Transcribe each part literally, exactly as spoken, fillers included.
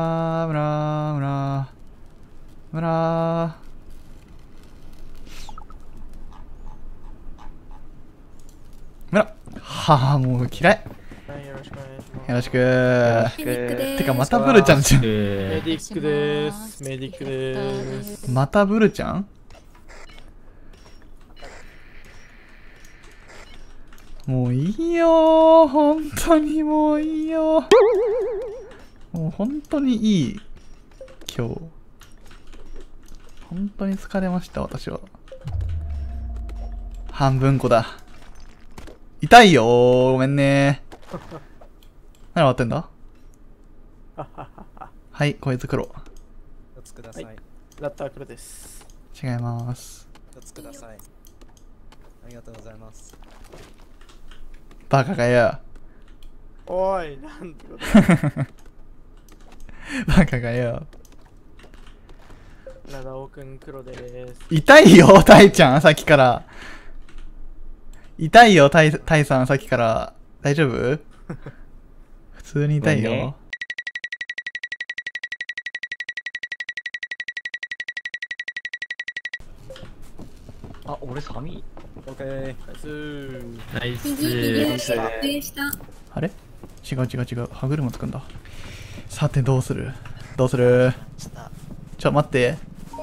村村村村村はあ、もう嫌い。 よろしくお願いします。 よろしくメディックでーす。 てかまたブルちゃんじゃん。 メディックでーす。メディックでーす。 またブルちゃん。もういいよー、本当にもういいよー。もう本当にいい今日。本当に疲れました私は。半分こだ。痛いよー、ごめんねー。何割ってんだ。はい、こいつ黒。 一つください。 はいラッター黒です。 違います。 一つください。ありがとうございます。 バカがよ。 おい、なんてことバカがよ。 だ。長尾くん黒でーす。 痛いよ、タイちゃん、さっきから。痛いよ、タイ、タイさん、さっきから。大丈夫？普通に痛いよ。 あ、俺寒い。 オッケー。 ナイスー。 ナイス右、右ー。 下、上下。 あれ？違う違う違う。歯車つくんだ。さて、どうする？どうする？ちょ、待って。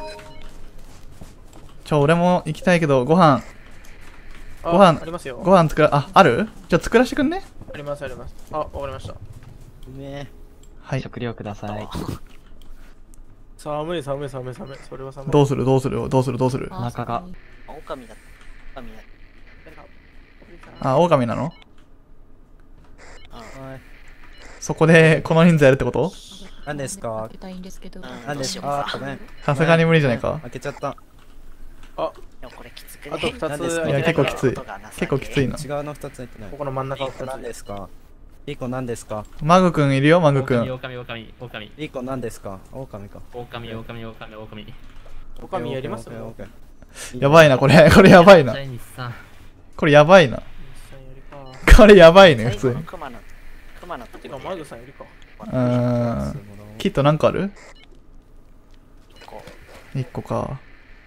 ちょ、俺も行きたいけど、ご飯。 あご飯ありますよ。 ご飯作ら、あ、ある？じゃあ作らしてくんね？ ありますあります。あ、わかりました。 うめはい。 食料ください。 寒い寒い寒い寒い。それは寒い。 どうするどうするどうするどうする？ お腹が。 狼だ。狼だ。 あ、狼なの？ え。はい。 そこで、この人数やるってこと？ 何ですか？ 開けたいんですけど。 何ですか？あ、ごめん。 さすがに無理じゃないか。 開けちゃった。 あ、 でもこれきつくあとね。 二つ何ですかいや、結構きつい。 音がなさげ結構きついな。 違うの二つ入ってないこ。この真ん中のリーコ何二つ。 ですか？リーコ何ですか？ マグくんいるよ、マグくん。 オオカミ、オオカミ、オオカミ。 リーコ何ですか？オオカミか。 オオカミ、オオカミ、オオカミ、オオカミ。 おかみやりますオッケーオッケーオッケー。 やばいな、これ。これやばいなジ。ャイニスさん。 これやばいな。 日産よりか。 これやばいね、普通に。 最後のクマの、クマのとてか、 ころでマグさんよりか。 うーん。キット何個ある？ こいっこか。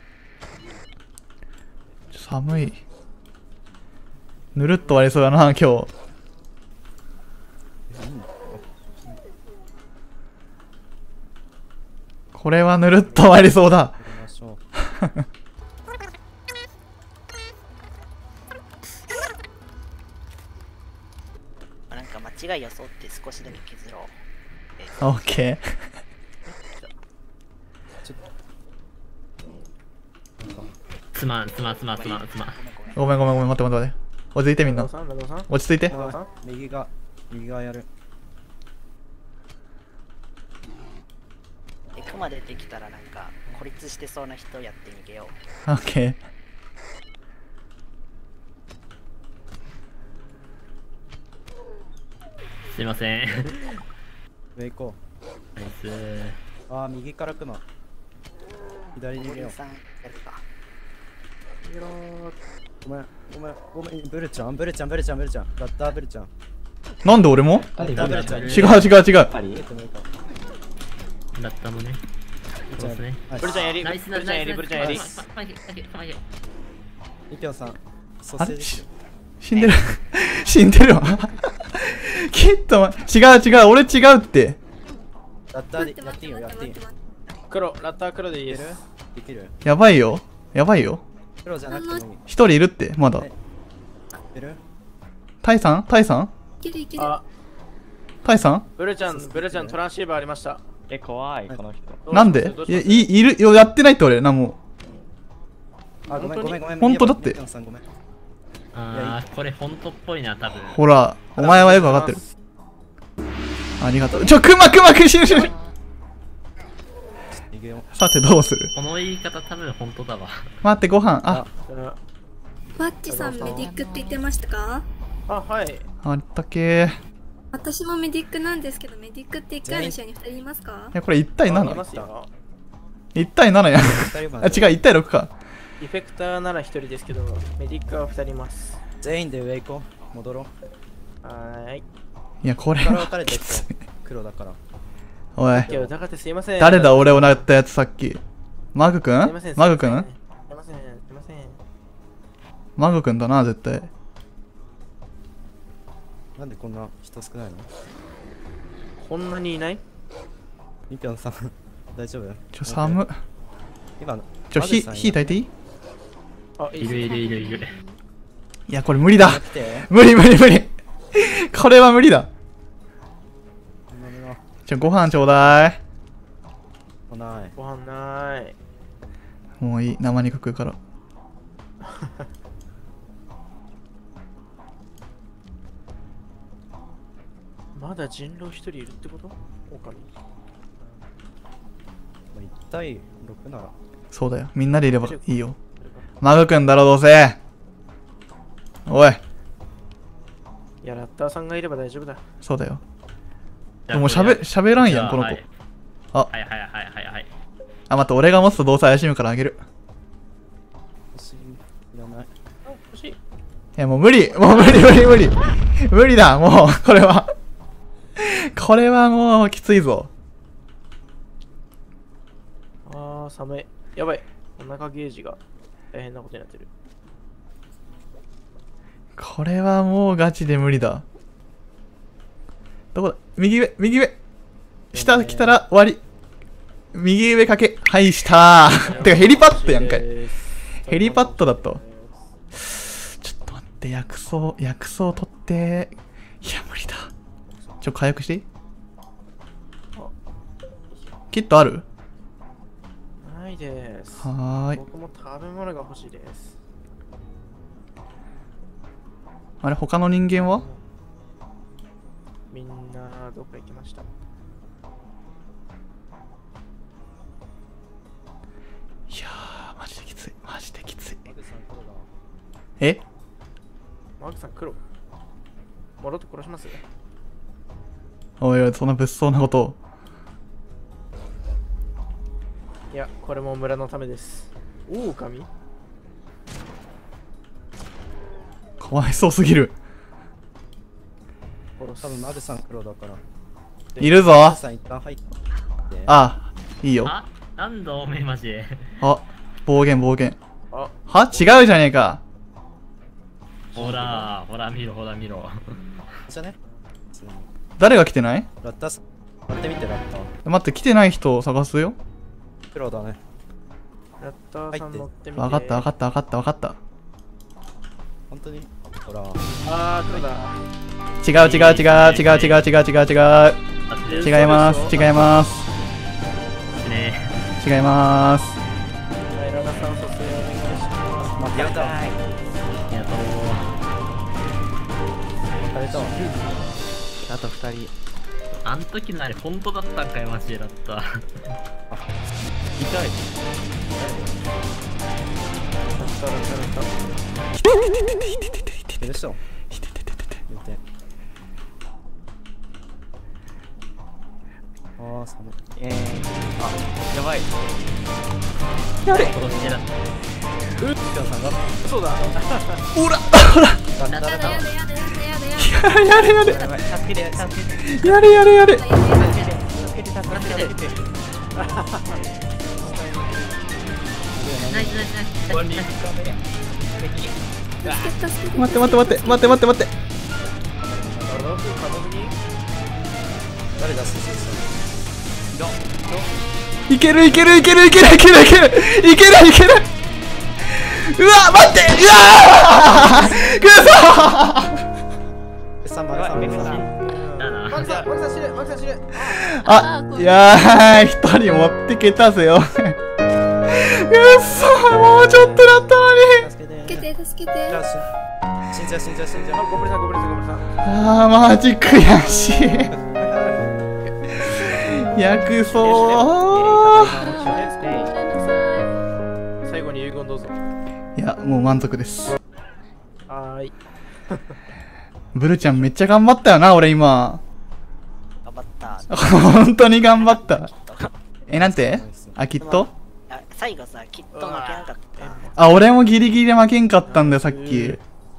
寒い。ぬるっと終わりそうだな、今日。これはぬるっと終わりそうだ。 やりましょう。なんか間違い予想って少しだけ削ろう。えオッケー。 つまん、つまん、つまん、つまん、つまん。 ごめんごめん。 ごめんごめんごめん、待って待って待って。落ち着いてみんな。 さん、ラドさん。 落ち着いて。 う。右が、右がやる。 で、クマ出てきたらなんか孤立してそうな人やって逃げよオッケすいません。 上行こナイスー。 う。あー、右から来な。左う。 に逃げよう。 ゴリさんやるか。 ごめん、ごめん、ごめん。ブルちゃん、ブルちゃん、ブルちゃん、ブルちゃん。ラッターブルちゃん。 ー。なんで俺も？ ラッターブルちゃん。 違う違う違う。 パリだったもね。そうですね。 ブルちゃんやり。 ナイスブルちゃんやり、ブルちゃんやり。 イキョンさん、ソあれーセージし死んでる。死んでるわ。キット、違う違う、俺違うって。 ラッターでやっていいよ、やっていい。 黒、ラッター黒でいいいけるです。 できるやばいよ。やばいよ。 黒じゃなくてもいい。 一人いるって、まだはい。いけるタイさんタイさんいけるいける。 あ、 タイさんブルちゃん、ブルちゃんトランシーバーありました。 え、怖い、この人。 どうしますなんでいや、 どうしますい、いるよ、やってないって俺、なんも。 あ、ごめんごめんごめん。 本当だってイキョンさんごめん。 あー、これ本当っぽいな、多分。 ほら、お前はよくわかってる。ありがとう。ちょ、クマクマク死ぬ死ぬ。 逃げよさて、どうする？ この言い方多分本当だわ。 待って、ご飯。あ、 ワッチさんメディックって言ってましたか？ あ、はい。 あったけー。い私もメディックなんですけど、メディックっていっかいの試合にふたりいますか？ や、これいち対あいまなな。 すよ。 いち対ななや。 う。二人まあ、 で違う、いち対ろくか。 エフェクターならひとりですけど、メディックはふたりいます。 全員で上行こう。戻ろう。 はーい。 いや、これから分はかれていこう。黒だから。 おい、 いや、疑ってすいません。 誰だ俺を殴ったやつさっき。マグくんすいません。 マグくんすいません。すいません。すいません。 マグくんだな、絶対。 なんでこんな人少ないの？ こんなにいない？ みぴょんさん、大丈夫？ ちょ、寒っ。 今の。 ちょ、火、 マグさん火焚いていい？ あ、いいっすいるいるいるいる。 いや、これ無理だ。 来て。 無理無理無理。これは無理だ。 今のちょ、ご飯ちょうだい。 来ない。 ご飯なーい。 もういい、生肉食うから。 まだ人狼ひとりいるってこと？狼。 いち対ろくなら。 そうだよ。みんなでいればいいよ。マグくんだろ、どうせ。おい。 いや、ラッターさんがいれば大丈夫だ。 そうだよ。 じゃあもうしゃべ、しゃべらんやん、この子。 はいあ、 はいはいはいはいはい。 あ、待って、俺が持つとどうせ怪しむからあげる。 欲しい。いらない。 あ、欲しい。 いや、もう無理もう無理無理無理無理だもう、これは。これはもう、きついぞ。 あー、寒い。やばい。お腹ゲージが大変なことになってる。 これはもうガチで無理だ。どこだ？右上、右上。下来たら終わり。右上かけ。はい、下ー。てかヘリパッドやんかい。ヘリパッドだと。ちょっと待って、薬草、薬草取って。いや、無理だ。ちょ、回復していい？キットある？ ないです。 はーい。 僕も食べ物が欲しいです。 あれ、他の人間は？ みんなどこ行きました？ いやー、マジできつい。マジできつい。 マグさん黒だ。 え？ マークさん黒。もろっと殺します？ おいおい、そんな物騒なことを。 いや、これも村のためです。オオカミ？ かわいそうすぎる。 殺す。 多分マグさん黒だから。 いるぞ。 マグさん一旦入って。 あ、いいよ。 あ、なんだおめえマジで。 あ、暴言暴言。 あ、 は違うじゃねえか。 ほら、ほら見ろほら見ろ。 じゃね。 誰が来てない？ ラッターさん。待ってみてラッター。 待って、来てない人を探すよ。 黒だね。 ラッターさん乗ってみて。 わかったわかったわかったわかった。 本当にほら。 あー、黒だ。 違う違う違う違う違う違う違う違う。違います違いますね違います。 はい、ラナさん、卒業お願いします。 待ってやった。 ありがとう。 あれと。 あとふたり。 あん時のあれ本当だったんかいマジでだった。 痛い。 ラッターラッターラッター。 いるでしょ。見て。あー寒い。 えー、あ、やばい。 殺してだ。 みぴょんさんが。 そうだ。 ほらほらラッターやだやだやだやだややれやれやばい、助けて、助けて。 やれやれやれ。 助けて、助けて、助けて。 ナイスナイスナイス。終わり。 だ助けて待って待って待って待って待って待って。 あの風風に誰だ、先生。 いけるいけるいけるいけるいけるいけるいけるいける。うわ待って、うわーくそー。 さん、マグさん、マグさん。 だな。 マキさん、マキさん死ぬ、マキさん死ぬ。 あ、いやー、一人持ってけたぜよ。うっそー、もうちょっとだったのに。 助けて。 助けて助けてじゃあし死んじゃう、死んじゃう、死んじゃあ、 う。 ごめんなさい、ごめんなさい、ごめんなさい。 あー、マジ悔しい。薬草ー。 最後に遺言どうぞ。 いや、もう満足です。 はーい。 ブルちゃんめっちゃ頑張ったよな、俺今。 頑張った。 本当に頑張った。え、なんて？あ、きっと？ あ、最後さ、きっと負けなかった。 あ、俺もギリギリ負けんかったんだよ、さっき。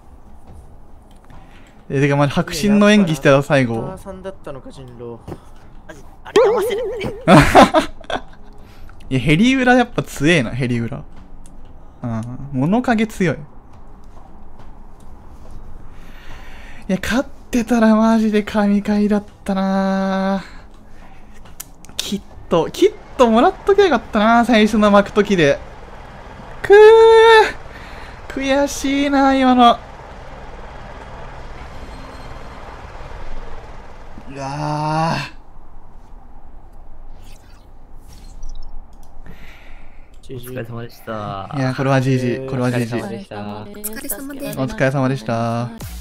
え、てか、まじ、迫真の演技してた、最後。 お母さんだったのか、人狼。 マジ、あれ騙せるんだね。 いや、ヘリウラやっぱ強えな、ヘリウラ。うん、物陰強い。いや、勝ってたらマジで神回だったな。きっと、きっともらっときゃよかったな、最初の巻くときで。くー悔しいな、今の。うわジジお疲れ様でした。 ー。いや、これは ジージー。これは ジージー。 お疲れ様でした。 お疲れ様ですお疲れ様でした。